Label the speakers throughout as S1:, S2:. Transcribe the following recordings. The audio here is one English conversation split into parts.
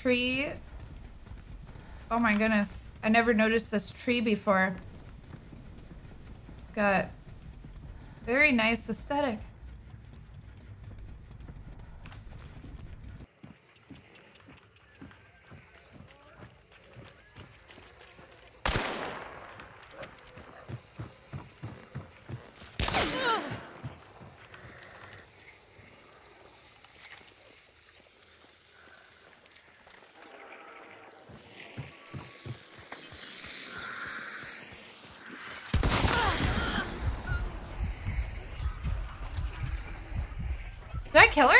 S1: tree. Oh my goodness. I never noticed this tree before. It's got very nice aesthetic. Did I kill her?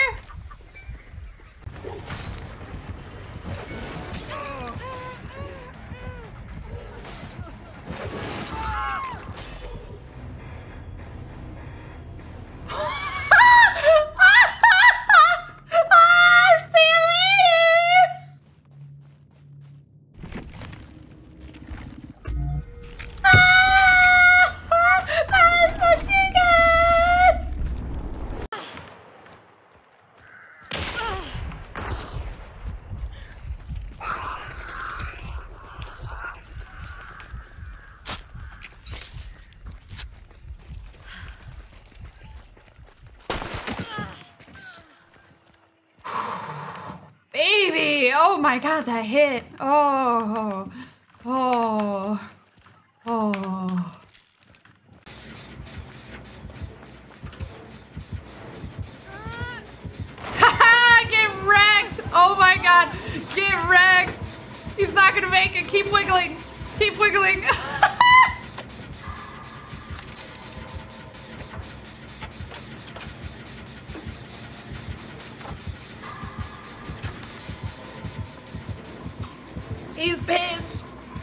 S1: Baby! Oh my god, that hit! Oh. Oh. Oh. Haha! Get wrecked! Oh my god! Get wrecked! He's not gonna make it! Keep wiggling! Keep wiggling! He's pissed.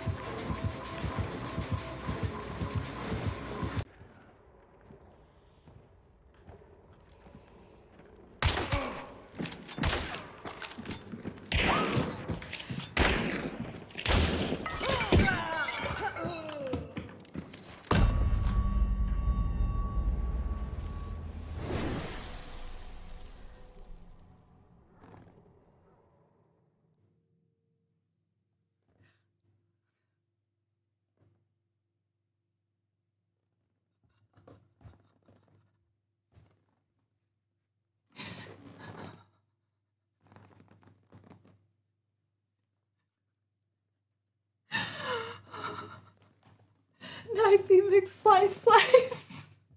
S1: Knifey McSlice Slice.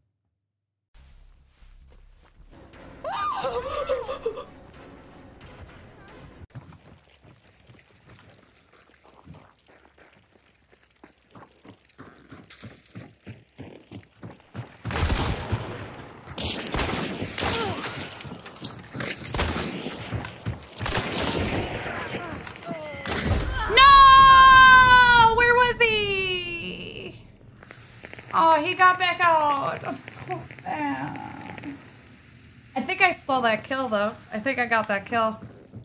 S1: Oh, he got back out. I'm so sad. I think I stole that kill, though. I think I got that kill.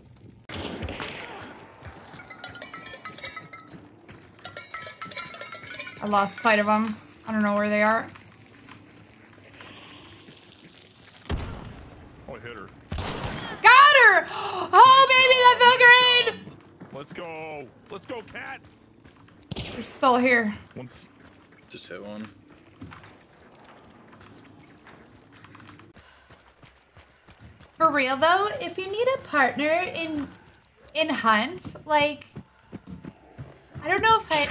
S1: I lost sight of them. I don't know where they are.
S2: Oh, I hit her.
S1: Got her! Oh, baby, that felt great!
S2: Let's go. Let's go, Cat.
S1: They're still here.
S2: Once.
S3: Just hit one.
S1: For real though, if you need a partner in Hunt, like I don't know if I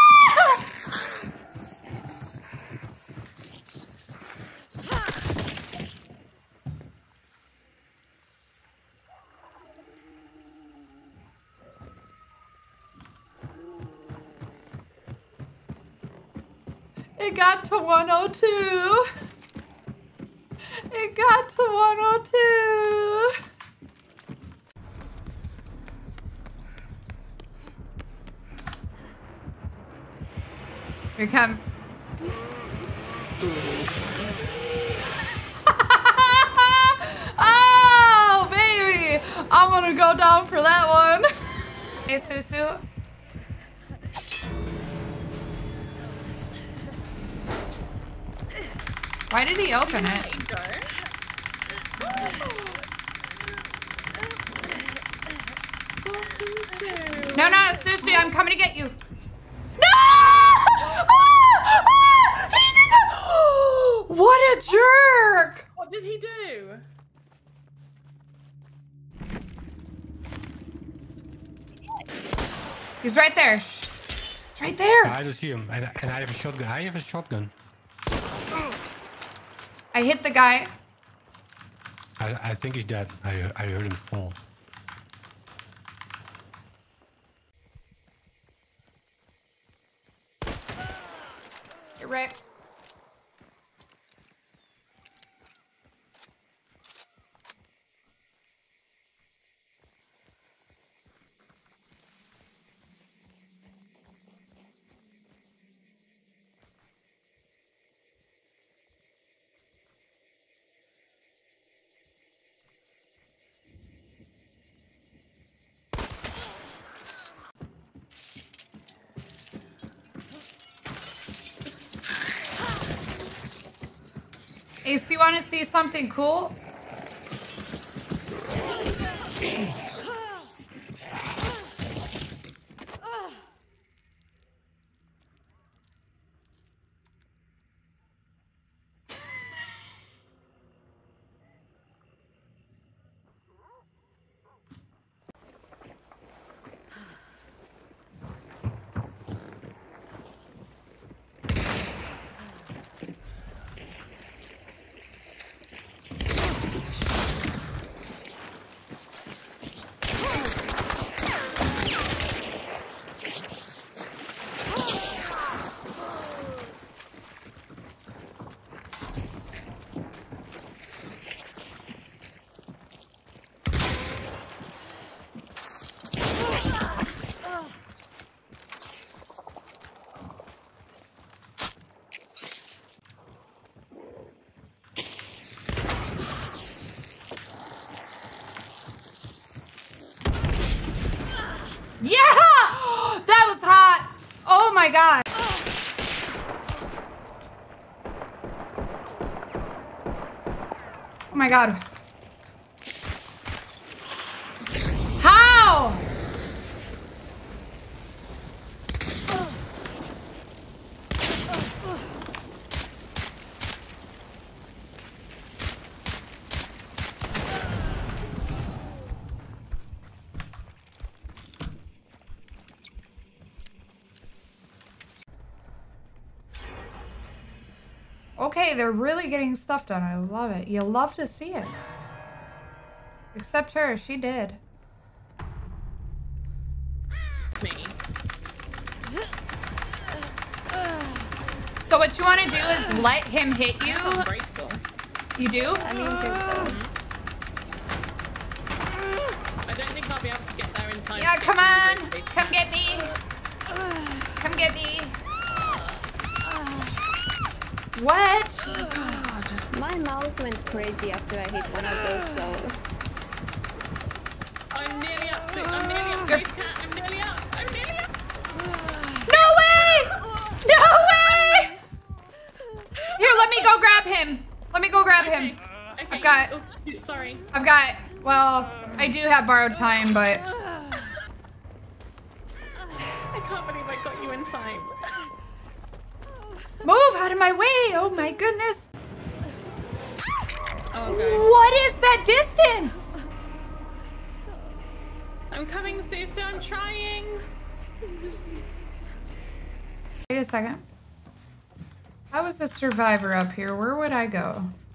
S1: It got to 102. It got to 102. Here it comes. Oh, baby. I'm gonna go down for that one. Hey, Susu. Why did he open it?
S3: Susu.
S1: No, no, Susie, I'm coming to get you. No! Ah! Ah! He did that! What a jerk!
S3: What did he do?
S1: He's right there. It's right there.
S4: I don't see him. And I have a shotgun. I have a shotgun.
S1: I hit the guy.
S4: I think he's dead. I heard him fall.
S1: You're right. Ace, you want to see something cool? Yeah! That was hot! Oh my god! Oh my god. How? Okay, they're really getting stuff done. I love it. You love to see it. Except her, she did.
S3: Me.
S1: So what you want to do is let him hit you.
S3: I'm grateful.
S1: You do?
S5: I mean, do so.
S3: I don't think I'll be able to get there in time.
S1: Yeah,
S3: to
S1: come
S3: get to
S1: on.
S3: the
S1: Come get me. Come get me. What?
S5: My mouse went crazy after I hit one of those, so...
S3: I'm nearly up. I'm nearly up.
S1: You're-
S3: SpaceKat. I'm nearly up. I'm nearly up.
S1: No way! No way! Here, let me go grab him. Let me go grab him.
S3: Okay.
S1: I've got-
S3: Oops, sorry.
S1: I've got, well, I do have borrowed time, but
S3: I can't believe I got you in time.
S1: move out of my way. Oh my goodness.
S3: Oh, God.
S1: What is that distance?
S3: I'm coming, Susu. I'm trying.
S1: Wait a second. I was a survivor up here. Where would I go?